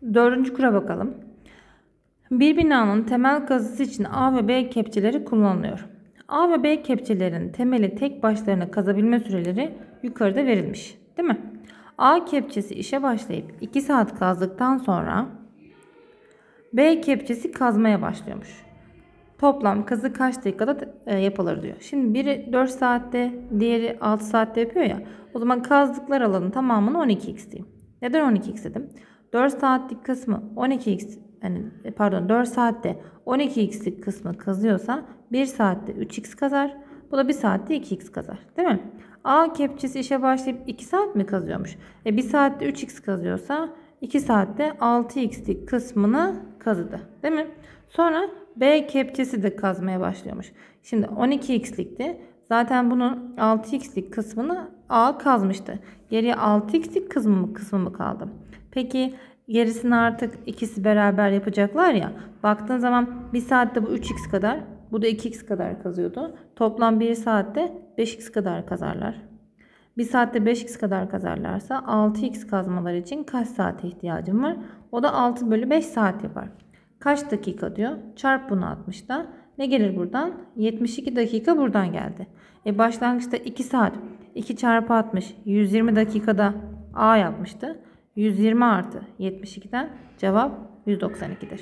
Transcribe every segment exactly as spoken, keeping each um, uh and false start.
Dördüncü kura bakalım. Bir binanın temel kazısı için A ve B kepçeleri kullanılıyor. A ve B kepçelerin temeli tek başlarına kazabilme süreleri yukarıda verilmiş. Değil mi? A kepçesi işe başlayıp iki saat kazdıktan sonra B kepçesi kazmaya başlıyormuş. Toplam kazı kaç dakikada yapılır diyor. Şimdi biri dört saatte, diğeri altı saatte yapıyor ya. O zaman kazdıklar alanın tamamını on iki x diyeyim. Neden on iki x dedim? dört saatlik kısmı on iki x, yani pardon dört saatte on iki x'lik kısmı kazıyorsa bir saatte üç x kazar. Bu da bir saatte iki x kazar. Değil mi? A kepçesi işe başlayıp iki saat mi kazıyormuş? E bir saatte üç x kazıyorsa iki saatte altı x'lik kısmını kazıdı. Değil mi? Sonra B kepçesi de kazmaya başlıyormuş. Şimdi on iki x'likti. Zaten bunun altı x'lik kısmını A kazmıştı. Geriye altı x'lik kısmı mı, kısmı mı kaldı? Peki gerisini artık ikisi beraber yapacaklar ya. Baktığın zaman bir saatte bu üç x kadar, bu da iki x kadar kazıyordu. Toplam bir saatte beş x kadar kazarlar. bir saatte beş x kadar kazarlarsa altı x kazmalar için kaç saate ihtiyacım var? O da altı bölü beş saat yapar. Kaç dakika diyor? Çarp bunu altmışta. Ne gelir buradan? yetmiş iki dakika buradan geldi. E başlangıçta iki saat. iki çarpı altmış. yüz yirmi dakikada A yapmıştı. yüz yirmi artı yetmiş ikiden cevap yüz doksan iki'dir.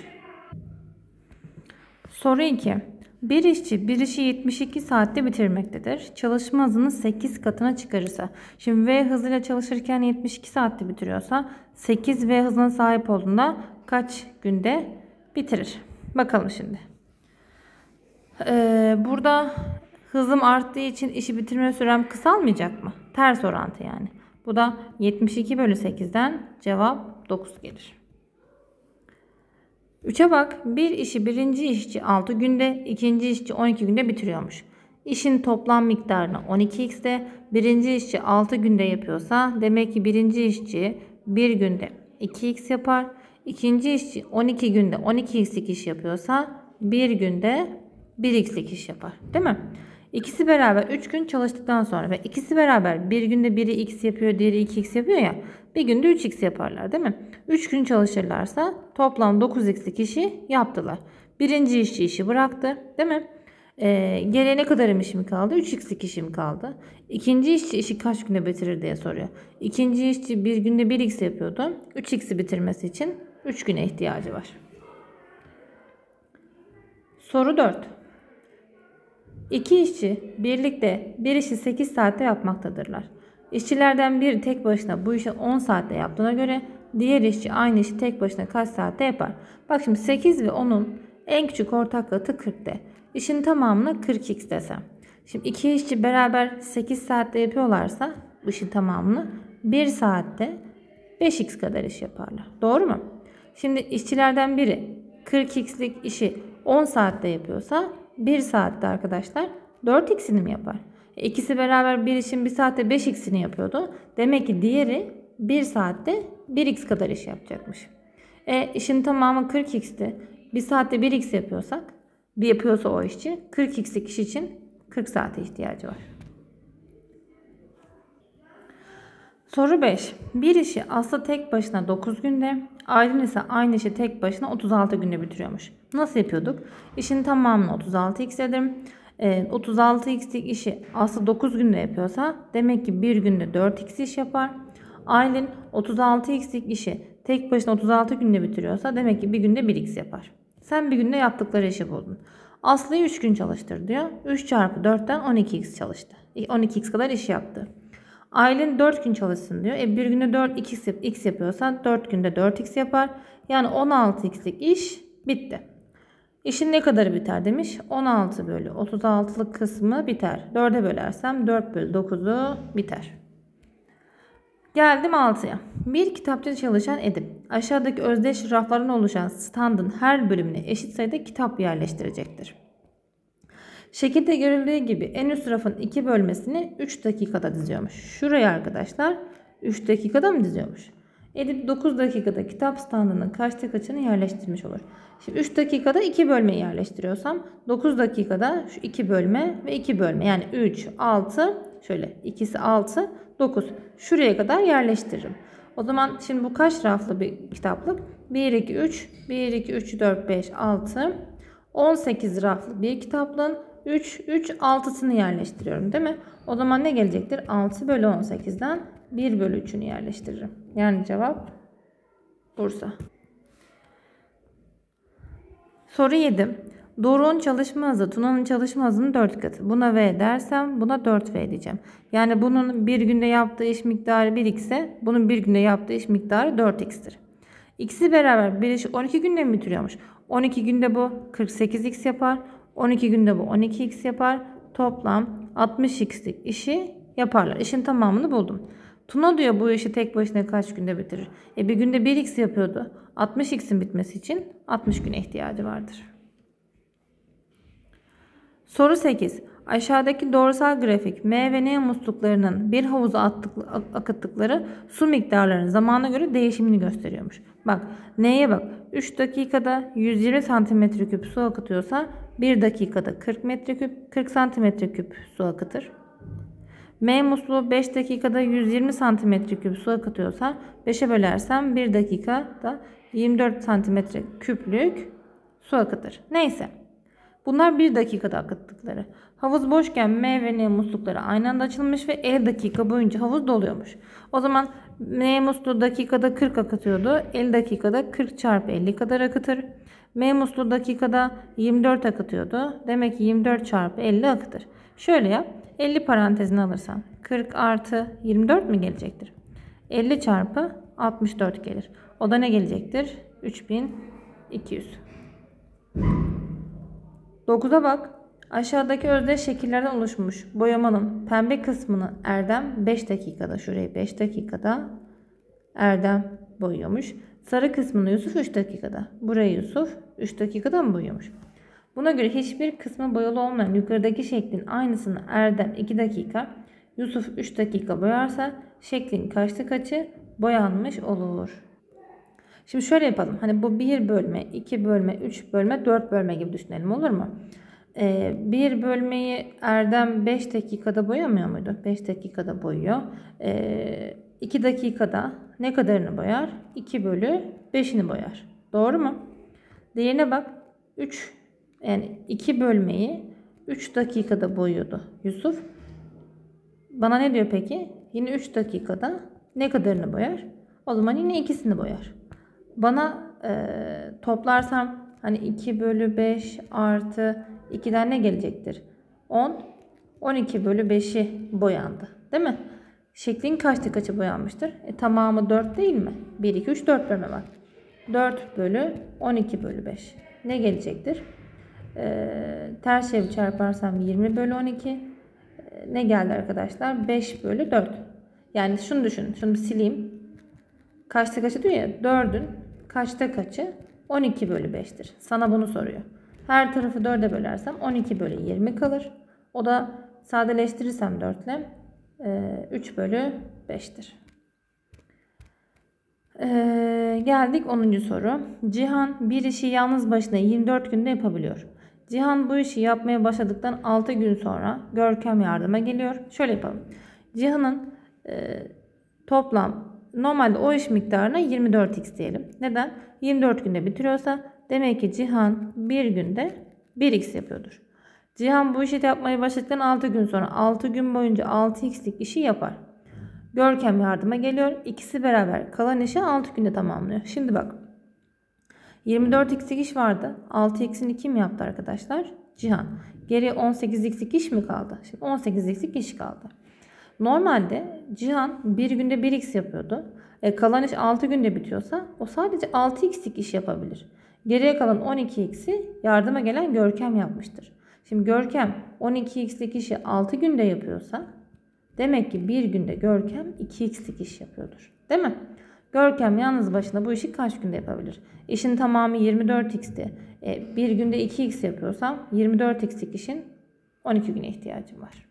Soru iki. Bir işçi bir işi yetmiş iki saatte bitirmektedir. Çalışma hızını sekiz katına çıkarırsa. Şimdi V hızıyla çalışırken yetmiş iki saatte bitiriyorsa sekiz V hızına sahip olduğunda kaç günde bitirir? Bakalım şimdi. Ee, burada hızım arttığı için işi bitirme sürem kısalmayacak mı? Ters orantı yani. Bu da yetmiş iki bölü sekizden cevap dokuz gelir. üçe bak. Bir işi birinci işçi altı günde, ikinci işçi on iki günde bitiriyormuş. İşin toplam miktarını on iki x'te, birinci işçi altı günde yapıyorsa demek ki birinci işçi bir günde iki x yapar. İkinci işçi on iki günde on iki x'lik iş yapıyorsa bir günde bir x'lik iş yapar. Değil mi? İkisi beraber üç gün çalıştıktan sonra ve ikisi beraber bir günde biri x yapıyor, diğeri iki x yapıyor ya. Bir günde üç x yaparlar değil mi? üç gün çalışırlarsa toplam dokuz x'lik işi yaptılar. Birinci işçi işi bıraktı değil mi? Ee, geriye ne kadar işim kaldı? üç x'lik işim kaldı. İkinci işçi işi kaç günde bitirir diye soruyor. İkinci işçi bir günde bir x yapıyordu. üç x'i bitirmesi için üç güne ihtiyacı var. Soru dört. İki işçi birlikte bir işi sekiz saatte yapmaktadırlar. İşçilerden biri tek başına bu işi on saatte yaptığına göre diğer işçi aynı işi tek başına kaç saatte yapar? Bak şimdi sekiz ve onun en küçük ortak katı kırk'te. İşin tamamını kırk x desem. Şimdi iki işçi beraber sekiz saatte yapıyorlarsa bu işin tamamını bir saatte beş x kadar iş yaparlar. Doğru mu? Şimdi işçilerden biri kırk x'lik işi on saatte yapıyorsa bir saatte arkadaşlar dört x'ini mi yapar? E ikisi beraber bir işin bir saatte beş x'ini yapıyordu. Demek ki diğeri bir saatte bir x kadar iş yapacakmış. E işin tamamı kırk x'ti. bir saatte bir x yapıyorsak, bir yapıyorsa o işçi kırk x'lik iş için kırk saate ihtiyacı var. Soru beş. Bir işi Aslı tek başına dokuz günde, Aylin ise aynı işi tek başına otuz altı günde bitiriyormuş. Nasıl yapıyorduk? İşin tamamını otuz altı x dedim. E, otuz altı x'lik işi Aslı dokuz günde yapıyorsa demek ki bir günde dört x iş yapar. Aylin otuz altı x'lik işi tek başına otuz altı günde bitiriyorsa demek ki bir günde bir x yapar. Sen bir günde yaptıkları işi buldun. Aslı'yı üç gün çalıştır diyor. üç çarpı dört'ten on iki x çalıştı. on iki x kadar iş yaptı. Aylin dört gün çalışsın diyor. E bir günde dört x, x yapıyorsa dört günde dört x yapar. Yani on altı x'lik iş bitti. İşin ne kadarı biter demiş. on altı bölü otuz altılık kısmı biter. dört'e bölersem dört bölü dokuz'u biter. Geldim altıya. Bir kitapçıda çalışan Edip aşağıdaki özdeş raflardan oluşan standın her bölümüne eşit sayıda kitap yerleştirecektir. Şekilde görüldüğü gibi en üst rafın iki bölmesini üç dakikada diziyormuş. Şuraya arkadaşlar üç dakikada mı diziyormuş? Edip dokuz dakikada kitap standının kaçta kaçını yerleştirmiş olur. Şimdi üç dakikada iki bölmeyi yerleştiriyorsam dokuz dakikada şu iki bölme ve iki bölme yani üç, altı şöyle ikisi altı, dokuz şuraya kadar yerleştiririm. O zaman şimdi bu kaç raflı bir kitaplık? bir, iki, üç, bir, iki, üç, dört, beş, altı, on sekiz raflı bir kitaplığın üç, üç, altısını yerleştiriyorum değil mi? O zaman ne gelecektir? altı bölü on sekizden bir bölü üçünü yerleştiririm. Yani cevap Bursa. Soru yedi. Doruk'un çalışma hızı Tuna'nın çalışma hızının dört katı. Buna V dersem buna dört V diyeceğim. Yani bunun bir günde yaptığı iş miktarı bir x ise bunun bir günde yaptığı iş miktarı dört x'tir. İkisi beraber bir işi on iki günde mi bitiriyormuş? on iki günde bu kırk sekiz x yapar. on iki günde bu on iki x yapar. Toplam altmış x'lik işi yaparlar. İşin tamamını buldum. Tuna diyor bu işi tek başına kaç günde bitirir? E bir günde bir x yapıyordu. altmış x'in bitmesi için altmış güne ihtiyacı vardır. Soru sekiz. Aşağıdaki doğrusal grafik M ve N musluklarının bir havuza attık, akıttıkları su miktarlarının zamana göre değişimini gösteriyormuş. Bak N'ye bak. üç dakikada yüz yirmi santimetre küp su akıtıyorsa bir dakikada kırk metreküp kırk santimetre küp su akıtır. M musluğu beş dakikada yüz yirmi santimetre küp su akıtıyorsa beşe bölersem bir dakikada yirmi dört santimetre küplük su akıtır. Neyse. Bunlar bir dakikada akıttıkları. Havuz boşken M ve N muslukları aynı anda açılmış ve elli dakika boyunca havuz doluyormuş. O zaman M musluğu dakikada kırk akıtıyordu. elli dakikada kırk çarpı elli kadar akıtır. M musluğu dakikada yirmi dört akıtıyordu. Demek ki yirmi dört çarpı elli akıtır. Şöyle yap. elli parantezini alırsam kırk artı yirmi dört mi gelecektir? elli çarpı altmış dört gelir. O da ne gelecektir? üç bin iki yüz. dokuza bak. Aşağıdaki özdeş şekillerden oluşmuş boyamanın pembe kısmını Erdem beş dakikada, şurayı beş dakikada Erdem boyuyormuş. Sarı kısmını Yusuf üç dakikada. Burayı Yusuf üç dakikada mı boyuyormuş? Buna göre hiçbir kısmı boyalı olmayan yukarıdaki şeklin aynısını Erdem iki dakika, Yusuf üç dakika boyarsa şeklin kaçta kaçı boyanmış olur? Şimdi şöyle yapalım. Hani bu bir bölme, iki bölme, üç bölme, dört bölme gibi düşünelim, olur mu? Ee, bir bölmeyi Erdem beş dakikada boyamıyor muydu? beş dakikada boyuyor. Ee, iki dakikada ne kadarını boyar? iki bölü beşini boyar. Doğru mu? Diğerine bak. üç yani iki bölmeyi üç dakikada boyuyordu Yusuf. Bana ne diyor peki? Yine üç dakikada ne kadarını boyar? O zaman yine ikisini boyar. Bana e, toplarsam hani iki bölü beş artı iki'den ne gelecektir? on. on iki bölü beşi boyandı. Değil mi? Şeklin kaçta kaçı boyanmıştır? E, tamamı dört değil mi? bir, iki, üç, dört bölme var. dört bölü on iki bölü beş. Ne gelecektir? E, ters çevir çarparsam yirmi bölü on iki. E, ne geldi arkadaşlar? beş bölü dört. Yani şunu düşün. Şunu sileyim. Kaçta kaçı diyor ya? dördün kaçta kaçı? on iki bölü beş'tir. Sana bunu soruyor. Her tarafı dörde bölersem on iki bölü yirmi kalır. O da sadeleştirirsem dört ile üç bölü beş'tir. Ee, geldik onuncu soru. Cihan bir işi yalnız başına yirmi dört günde yapabiliyor. Cihan bu işi yapmaya başladıktan altı gün sonra Görkem yardıma geliyor. Şöyle yapalım. Cihan'ın e, toplam normalde o iş miktarına yirmi dört x diyelim. Neden? yirmi dört günde bitiriyorsa demek ki Cihan bir günde bir x yapıyordur. Cihan bu işi yapmaya başladıktan altı gün sonra altı gün boyunca altı x'lik işi yapar. Görkem yardıma geliyor. İkisi beraber kalan işi altı günde tamamlıyor. Şimdi bak. yirmi dört x'lik iş vardı. altı x'ini kim yaptı arkadaşlar? Cihan. Geriye on sekiz x'lik iş mi kaldı? Şimdi on sekiz x'lik iş kaldı. Normalde Cihan bir günde bir x yapıyordu. E, kalan iş altı günde bitiyorsa o sadece altı x'lik iş yapabilir. Geriye kalan on iki x'i yardıma gelen Görkem yapmıştır. Şimdi Görkem on iki x'lik işi altı günde yapıyorsa demek ki bir günde Görkem iki x'lik iş yapıyordur. Değil mi? Görkem yalnız başına bu işi kaç günde yapabilir? İşin tamamı yirmi dört x'ti. E, bir günde iki x yapıyorsam yirmi dört x'lik işin on iki güne ihtiyacım var.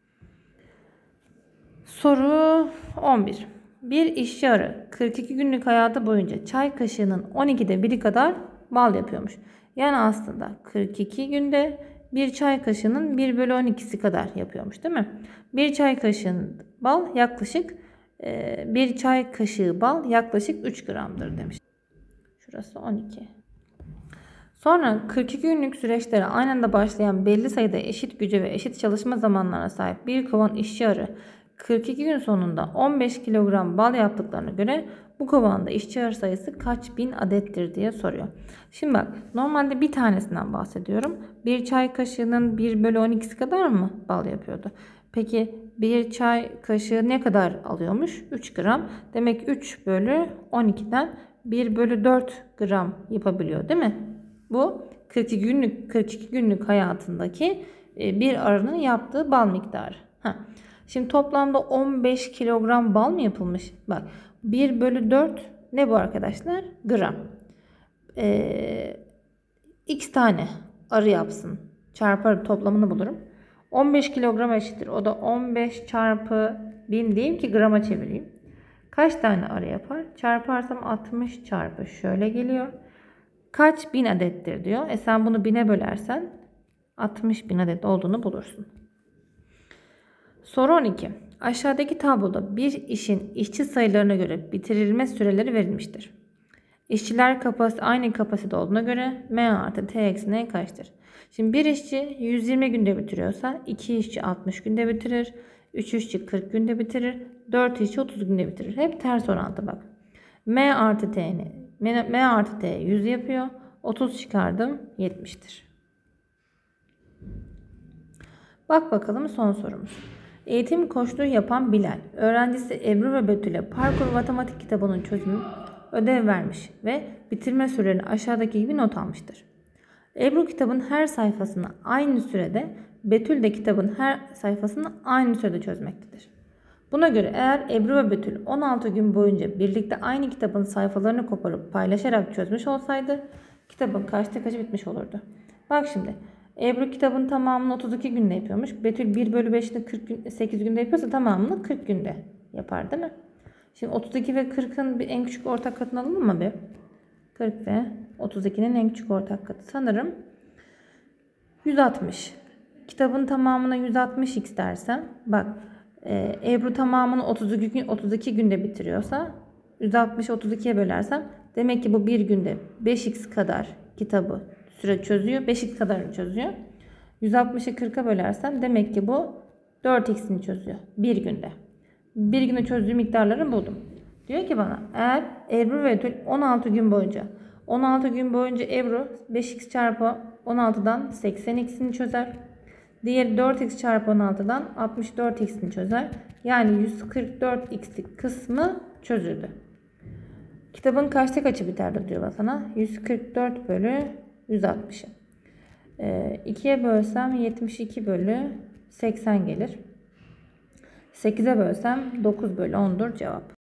Soru on bir. Bir işçi arı kırk iki günlük hayatı boyunca çay kaşığının on ikide biri kadar bal yapıyormuş. Yani aslında kırk iki günde bir çay kaşığının bir bölü on ikisi kadar yapıyormuş değil mi? Bir çay kaşığının bal yaklaşık e, bir çay kaşığı bal yaklaşık üç gramdır demiş. Şurası on iki. Sonra kırk iki günlük süreçlere aynı anda başlayan belli sayıda eşit güce ve eşit çalışma zamanlarına sahip bir kovan işçi arı kırk iki gün sonunda on beş kilogram bal yaptıklarına göre bu kovanda işçi arı sayısı kaç bin adettir diye soruyor. Şimdi bak, normalde bir tanesinden bahsediyorum. Bir çay kaşığının bir bölü on ikisi kadar mı bal yapıyordu? Peki bir çay kaşığı ne kadar alıyormuş? üç gram. Demek üç bölü on ikiden bir bölü dört gram yapabiliyor değil mi? Bu kırk iki günlük kırk iki günlük hayatındaki bir arının yaptığı bal miktarı. Heh. Şimdi toplamda on beş kilogram bal mı yapılmış? Bak, bir bölü dört ne bu arkadaşlar? Gram. Ee, X tane arı yapsın. Çarparım, toplamını bulurum. on beş kilogram eşittir. O da on beş çarpı bin diyeyim ki grama çevireyim. Kaç tane arı yapar? Çarparsam altmış çarpı şöyle geliyor. Kaç bin adettir diyor. E sen bunu bine bölersen altmış bin adet olduğunu bulursun. Soru on iki. Aşağıdaki tabloda bir işin işçi sayılarına göre bitirilme süreleri verilmiştir. İşçiler kapasite, aynı kapasite olduğuna göre M artı T eksi N kaçtır? Şimdi bir işçi yüz yirmi günde bitiriyorsa iki işçi altmış günde bitirir. üç işçi kırk günde bitirir. dört işçi otuz günde bitirir. Hep ters orantı bak. M artı T'ni M, M artı T yüz yapıyor. otuz çıkardım yetmiştir. Bak bakalım son sorumuz. Eğitim koçluğu yapan Bilal, öğrencisi Ebru ve Betül'e parkur matematik kitabının çözümü ödev vermiş ve bitirme sürelerini aşağıdaki gibi not almıştır. Ebru kitabın her sayfasını aynı sürede, Betül de kitabın her sayfasını aynı sürede çözmektedir. Buna göre eğer Ebru ve Betül on altı gün boyunca birlikte aynı kitabın sayfalarını koparıp paylaşarak çözmüş olsaydı kitabın kaçta kaçı bitmiş olurdu? Bak şimdi, Ebru kitabın tamamını otuz iki günde yapıyormuş. Betül bir bölü beşini kırk gün, sekiz günde yapıyorsa tamamını kırk günde yapar değil mi? Şimdi otuz iki ve kırkın bir en küçük ortak katını alalım mı bir? kırk ve otuz ikinin en küçük ortak katı sanırım yüz altmış. Kitabın tamamına yüz altmış x dersem bak, e, Ebru tamamını otuz iki, gün, otuz iki günde bitiriyorsa yüz altmışı otuz ikiye bölersem demek ki bu bir günde beş x kadar kitabı süre çözüyor. beş x kadarını çözüyor. yüz altmışı kırka bölersem demek ki bu dört x'ini çözüyor. Bir günde. Bir günde çözdüğü miktarları buldum. Diyor ki bana eğer Ebru ve Betül on altı gün boyunca on altı gün boyunca Ebru beş x çarpı on altıdan seksen x'ini çözer. Diğeri dört x çarpı on altıdan altmış dört x'ini çözer. Yani yüz kırk dört x'lik kısmı çözüldü. Kitabın kaçta kaçı biterdi diyor sana. yüz kırk dört bölü yüz altmışı. E, ikiye bölsem yetmiş iki bölü seksen gelir. sekize bölsem dokuz bölü on'dur cevap.